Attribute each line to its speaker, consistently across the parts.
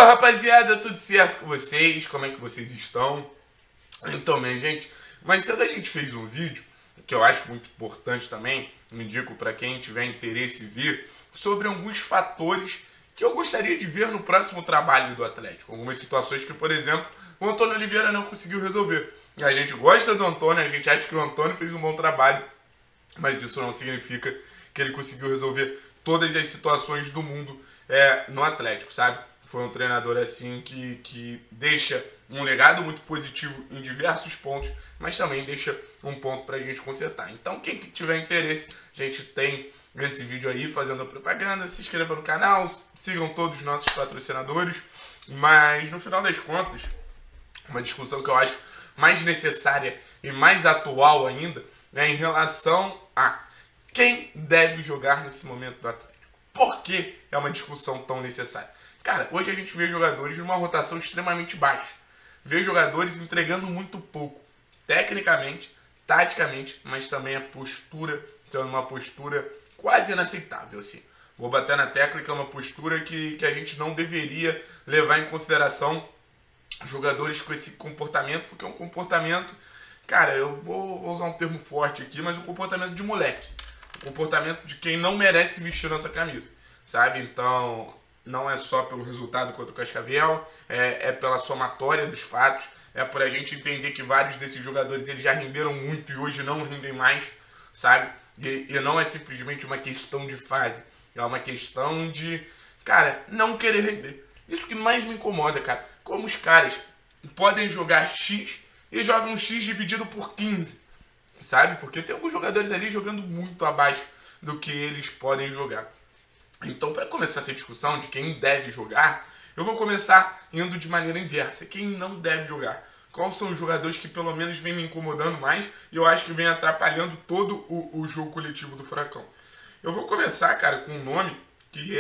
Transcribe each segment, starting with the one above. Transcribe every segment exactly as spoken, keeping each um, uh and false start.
Speaker 1: Fala, rapaziada, tudo certo com vocês? Como é que vocês estão? Então, minha gente, mais cedo a gente fez um vídeo que eu acho muito importante também, me indico para quem tiver interesse em ver, sobre alguns fatores que eu gostaria de ver no próximo trabalho do Atlético. Algumas situações que, por exemplo, o Antônio Oliveira não conseguiu resolver. A gente gosta do Antônio, a gente acha que o Antônio fez um bom trabalho, mas isso não significa que ele conseguiu resolver todas as situações do mundo é, no Atlético, sabe? Foi um treinador assim que, que deixa um legado muito positivo em diversos pontos, mas também deixa um ponto pra gente consertar. Então, quem tiver interesse, a gente tem esse vídeo aí fazendo a propaganda, se inscreva no canal, sigam todos os nossos patrocinadores, mas no final das contas, uma discussão que eu acho mais necessária e mais atual ainda é em relação a quem deve jogar nesse momento do Atlético. Por que é uma discussão tão necessária? Cara, hoje a gente vê jogadores de uma rotação extremamente baixa. Vê jogadores entregando muito pouco, tecnicamente, taticamente, mas também a postura sendo uma postura quase inaceitável, assim. Vou bater na tecla que é uma postura que, que a gente não deveria levar em consideração jogadores com esse comportamento, porque é um comportamento, cara, eu vou, vou usar um termo forte aqui, mas um comportamento de moleque. Um comportamento de quem não merece vestir nossa camisa, sabe? Então, não é só pelo resultado contra o Cascavel, é, é pela somatória dos fatos, é por a gente entender que vários desses jogadores eles já renderam muito e hoje não rendem mais, sabe? E, e não é simplesmente uma questão de fase, é uma questão de, cara, não querer render. Isso que mais me incomoda, cara. Como os caras podem jogar X e jogam X dividido por quinze, sabe? Porque tem alguns jogadores ali jogando muito abaixo do que eles podem jogar. Então, para começar essa discussão de quem deve jogar, eu vou começar indo de maneira inversa. Quem não deve jogar? Quais são os jogadores que pelo menos vêm me incomodando mais e eu acho que vem atrapalhando todo o, o jogo coletivo do Furacão? Eu vou começar, cara, com um nome que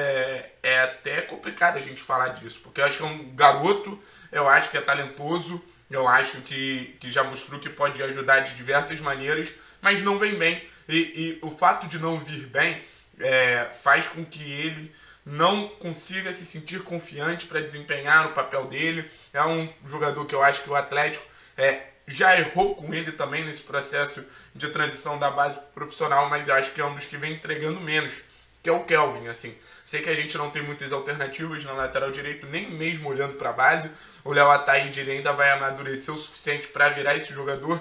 Speaker 1: é, é até complicado a gente falar disso, porque eu acho que é um garoto, eu acho que é talentoso, eu acho que, que já mostrou que pode ajudar de diversas maneiras, mas não vem bem. E, e o fato de não vir bem é, faz com que ele não consiga se sentir confiante para desempenhar o papel dele. É um jogador que eu acho que o Atlético é, já errou com ele também nesse processo de transição da base profissional, mas eu acho que é um dos que vem entregando menos, que é o Kelvin, assim. Sei que a gente não tem muitas alternativas na lateral direito, nem mesmo olhando para a base. O Léo Ataíde ele ainda vai amadurecer o suficiente para virar esse jogador,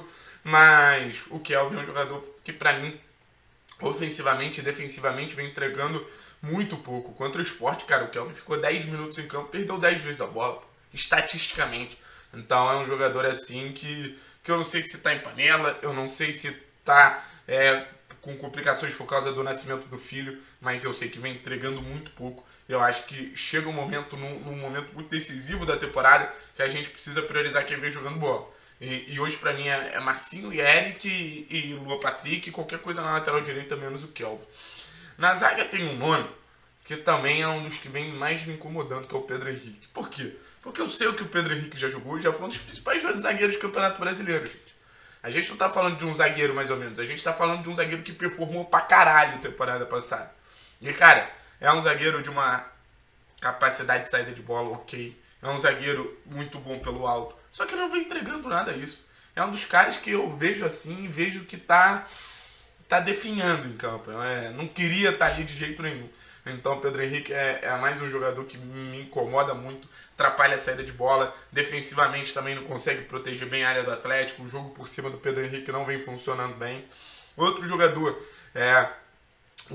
Speaker 1: mas o Kelvin é um jogador que, para mim, ofensivamente e defensivamente, vem entregando muito pouco. Contra o Sport, cara, o Kelvin ficou dez minutos em campo, perdeu dez vezes a bola, estatisticamente. Então é um jogador assim que, que eu não sei se tá em panela, eu não sei se tá é, com complicações por causa do nascimento do filho, mas eu sei que vem entregando muito pouco. Eu acho que chega um momento, num, num momento muito decisivo da temporada, que a gente precisa priorizar quem vem jogando bola. E, e hoje pra mim é, é Marcinho e Eric e, e Lua Patrick, qualquer coisa na lateral direita menos o Kelvin. Na zaga tem um nome que também é um dos que vem mais me incomodando, que é o Pedro Henrique. Por quê? Porque eu sei o que o Pedro Henrique já jogou, já foi um dos principais zagueiros do Campeonato Brasileiro, gente. A gente não tá falando de um zagueiro mais ou menos, a gente tá falando de um zagueiro que performou pra caralho temporada passada. E cara, é um zagueiro de uma capacidade de saída de bola ok, é um zagueiro muito bom pelo alto, só que não vem entregando nada isso. É um dos caras que eu vejo assim e vejo que tá, tá definhando em campo, é, não queria estar tá ali de jeito nenhum. Então o Pedro Henrique é, é mais um jogador que me incomoda muito, atrapalha a saída de bola, defensivamente também não consegue proteger bem a área do Atlético, o jogo por cima do Pedro Henrique não vem funcionando bem. Outro jogador é o,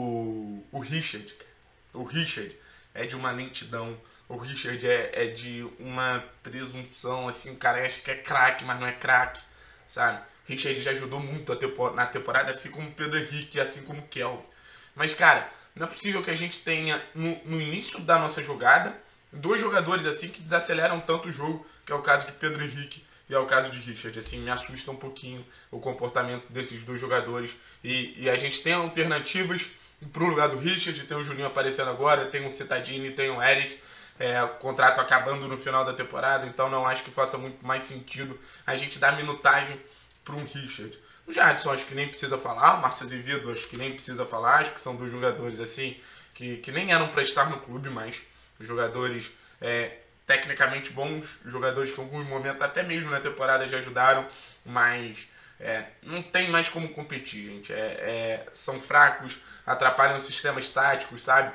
Speaker 1: o, o Richard. O Richard é de uma lentidão, o Richard é, é de uma presunção, assim, o cara acha que é craque, mas não é craque, sabe? O Richard já ajudou muito a tempo, na temporada, assim como o Pedro Henrique, assim como o Kelvin. Mas, cara, não é possível que a gente tenha, no, no início da nossa jogada, dois jogadores assim que desaceleram tanto o jogo, que é o caso de Pedro Henrique e é o caso de Richard. Assim, me assusta um pouquinho o comportamento desses dois jogadores. E, e a gente tem alternativas para o lugar do Richard, tem o Juninho aparecendo agora, tem o Citadini, tem o Eric, é, o contrato acabando no final da temporada, então não acho que faça muito mais sentido a gente dar minutagem para um Richard. O Jadson acho que nem precisa falar, o Márcio Azevedo acho que nem precisa falar, acho que são dois jogadores assim que, que nem eram para estar no clube, mas jogadores é, tecnicamente bons, jogadores que em algum momento, até mesmo na temporada, já ajudaram, mas é, não tem mais como competir, gente. É, é, são fracos, atrapalham sistemas táticos, sabe?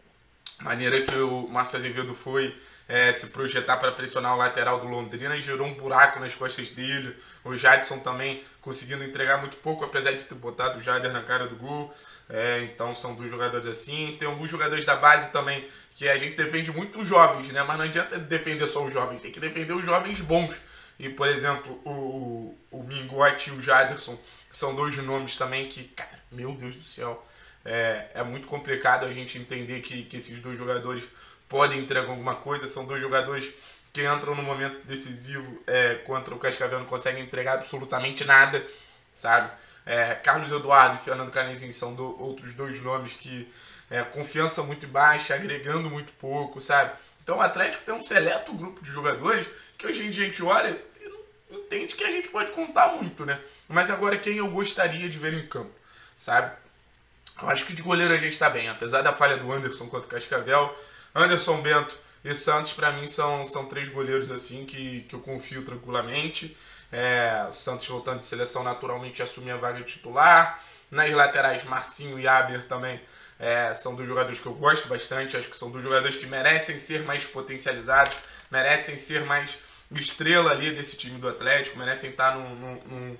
Speaker 1: Maneira que o Márcio Azevedo foi é, se projetar para pressionar o lateral do Londrina e gerou um buraco nas costas dele. O Jadson também conseguindo entregar muito pouco, apesar de ter botado o Jader na cara do gol. É, então são dois jogadores assim. Tem alguns jogadores da base também que a gente defende muito os jovens, né? Mas não adianta defender só os jovens, tem que defender os jovens bons. E, por exemplo, o, o Mingote e o Jaderson são dois nomes também que, cara, meu Deus do céu, é, é muito complicado a gente entender que, que esses dois jogadores podem entregar alguma coisa. São dois jogadores que entram no momento decisivo é, contra o Cascavel, não conseguem entregar absolutamente nada, sabe? É, Carlos Eduardo e Fernando Canezinho são do, outros dois nomes que é, confiança muito baixa, agregando muito pouco, sabe? Então o Atlético tem um seleto grupo de jogadores que hoje em dia a gente olha e não entende que a gente pode contar muito, né? Mas agora quem eu gostaria de ver em campo, sabe? Eu acho que de goleiro a gente tá bem, apesar da falha do Anderson contra o Cascavel. Anderson, Bento e Santos, pra mim, são, são três goleiros assim que, que eu confio tranquilamente. É, o Santos voltando de seleção naturalmente assume a vaga de titular. Nas laterais, Marcinho e Aber também é, são dois jogadores que eu gosto bastante. Acho que são dois jogadores que merecem ser mais potencializados, merecem ser mais estrela ali desse time do Atlético, merecem estar num, num, num,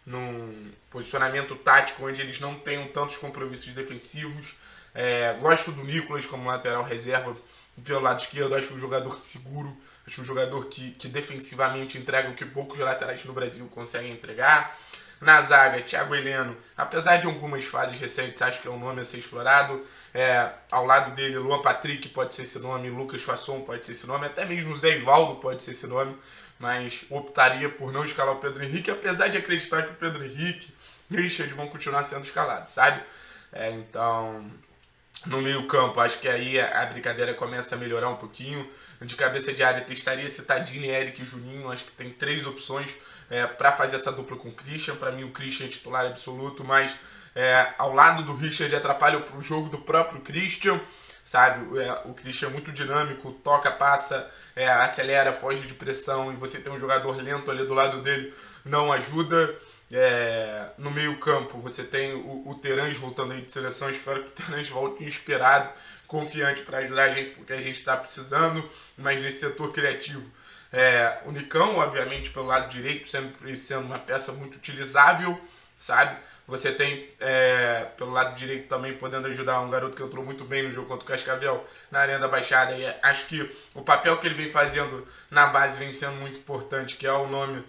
Speaker 1: num posicionamento tático onde eles não tenham tantos compromissos defensivos. É, gosto do Nicolas como lateral reserva pelo lado esquerdo, acho um jogador seguro, acho um jogador que, que defensivamente entrega o que poucos laterais no Brasil conseguem entregar. Na zaga, Thiago Heleno, apesar de algumas falhas recentes, acho que é um nome a ser explorado. É, ao lado dele, Luan Patrick pode ser esse nome, Lucas Fasson pode ser esse nome, até mesmo Zé Ivaldo pode ser esse nome, mas optaria por não escalar o Pedro Henrique, apesar de acreditar que o Pedro Henrique e o Richard vão continuar sendo escalados, sabe? É, então, no meio campo, acho que aí a brincadeira começa a melhorar um pouquinho. De cabeça de área, testaria Citadini, Eric e Juninho. Acho que tem três opções é, para fazer essa dupla com o Christian. Para mim, o Christian é titular absoluto, mas é, ao lado do Richard atrapalha o jogo do próprio Christian, sabe? É, o Christian é muito dinâmico, toca, passa, é, acelera, foge de pressão, e você tem um jogador lento ali do lado dele, não ajuda. É, no meio campo você tem o, o Terãs voltando aí de seleção. Espero que o Terãs volte inspirado, confiante para ajudar a gente, porque a gente está precisando. Mas nesse setor criativo, é, o Nicão, obviamente, pelo lado direito, sempre sendo uma peça muito utilizável, sabe? Você tem é, pelo lado direito também podendo ajudar um garoto que entrou muito bem no jogo contra o Cascavel na Arena da Baixada, e acho que o papel que ele vem fazendo na base vem sendo muito importante, que é o nome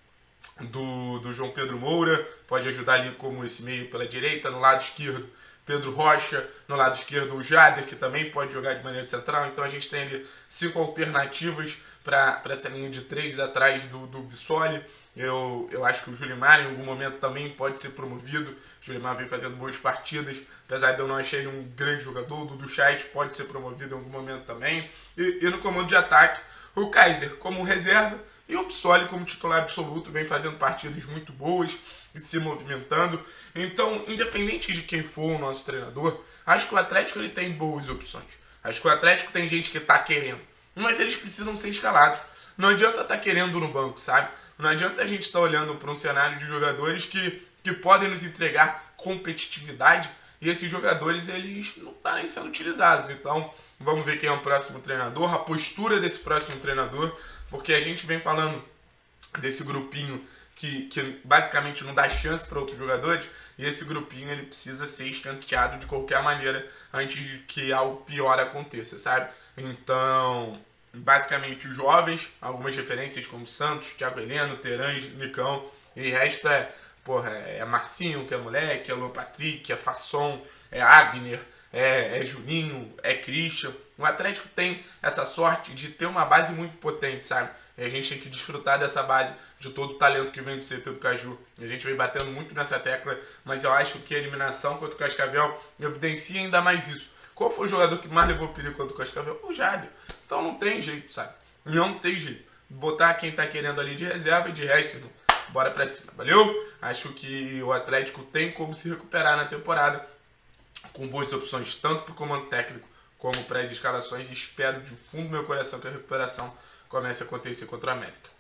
Speaker 1: Do, do João Pedro Moura. Pode ajudar ali como esse meio pela direita. No lado esquerdo, Pedro Rocha. No lado esquerdo, o Jader, que também pode jogar de maneira central. Então a gente tem ali cinco alternativas para essa linha de três atrás do, do Bissoli. Eu, eu acho que o Julimar em algum momento também pode ser promovido. O Julimar vem fazendo boas partidas, apesar de eu não achar ele um grande jogador. O Dudu Chait pode ser promovido em algum momento também. E, e no comando de ataque, o Kaiser como reserva e o Bissoli como titular absoluto, vem fazendo partidas muito boas e se movimentando. Então, independente de quem for o nosso treinador, acho que o Atlético ele tem boas opções. Acho que o Atlético tem gente que está querendo, mas eles precisam ser escalados. Não adianta estar tá querendo no banco, sabe? Não adianta a gente estar tá olhando para um cenário de jogadores que, que podem nos entregar competitividade e esses jogadores eles não estarem sendo utilizados. Então, vamos ver quem é o próximo treinador, a postura desse próximo treinador, porque a gente vem falando desse grupinho que, que basicamente não dá chance para outros jogadores, e esse grupinho ele precisa ser escanteado de qualquer maneira antes de que algo pior aconteça, sabe? Então, basicamente os jovens, algumas referências como Santos, Thiago Heleno, Terãs, Nicão, e o resto é, porra, é Marcinho, que é moleque, é Luan Patrick, é Fasson, é Abner, é, é Juninho, é Christian. O Atlético tem essa sorte de ter uma base muito potente, sabe? E a gente tem que desfrutar dessa base, de todo o talento que vem do C T do Caju. A gente vem batendo muito nessa tecla, mas eu acho que a eliminação contra o Cascavel evidencia ainda mais isso. Qual foi o jogador que mais levou perigo contra o Cascavel? O Jader. Então não tem jeito, sabe? Não tem jeito. Botar quem tá querendo ali de reserva e de resto, irmão, bora pra cima, valeu? Acho que o Atlético tem como se recuperar na temporada com boas opções, tanto pro comando técnico como para as escalações, e espero de fundo do meu coração que a recuperação comece a acontecer contra o América.